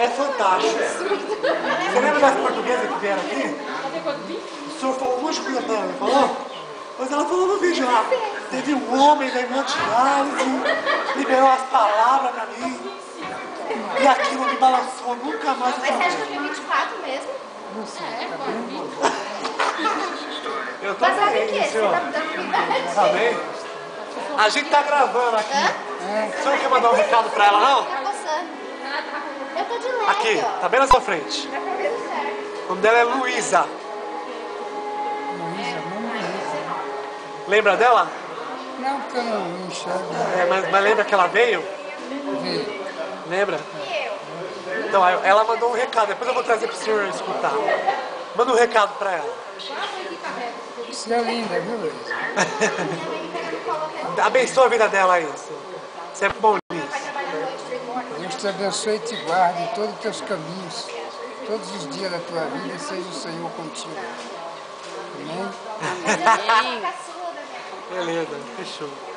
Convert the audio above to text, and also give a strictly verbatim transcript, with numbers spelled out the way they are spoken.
é fantástico. Você lembra das portuguesas que vieram aqui? O senhor falou um monte de coisa pra ela, falou? Mas ela falou no vídeo lá, teve um homem da hemodiálise, liberou as palavras pra mim. E aquilo me balançou, nunca mais eu Mas você acha que eu falei. tenho vinte e quatro mesmo? Não sei, É, tá pode bem vir. Eu tô Mas sabe o bem, que? Você senhor. tá me dando idade. Tá bem? A gente tá gravando aqui. Hã? O senhor quer mandar um recado pra ela, não? Tá coçando. Eu tô de leve, Aqui, ó. tá bem na sua frente. Dá pra ver no certo. O nome dela é Luísa. Luísa, não Luísa. Lembra dela? Não, porque eu não enxergo. É, mas, mas lembra que ela veio? Vê. Lembra? E eu? Então, aí ela mandou um recado. Depois eu vou trazer pro senhor escutar. Manda um recado pra ela. Você é linda, viu, Luísa? Minha mãe pega no colo até o Abençoa a vida dela aí. Você é bom nisso. pai trabalha à noite, Rick Morty. Deus te abençoe e te guarde em todos os teus caminhos. Todos os dias da tua vida seja o Senhor contigo. Amém? Caçula da minha mãe. Beleza, fechou.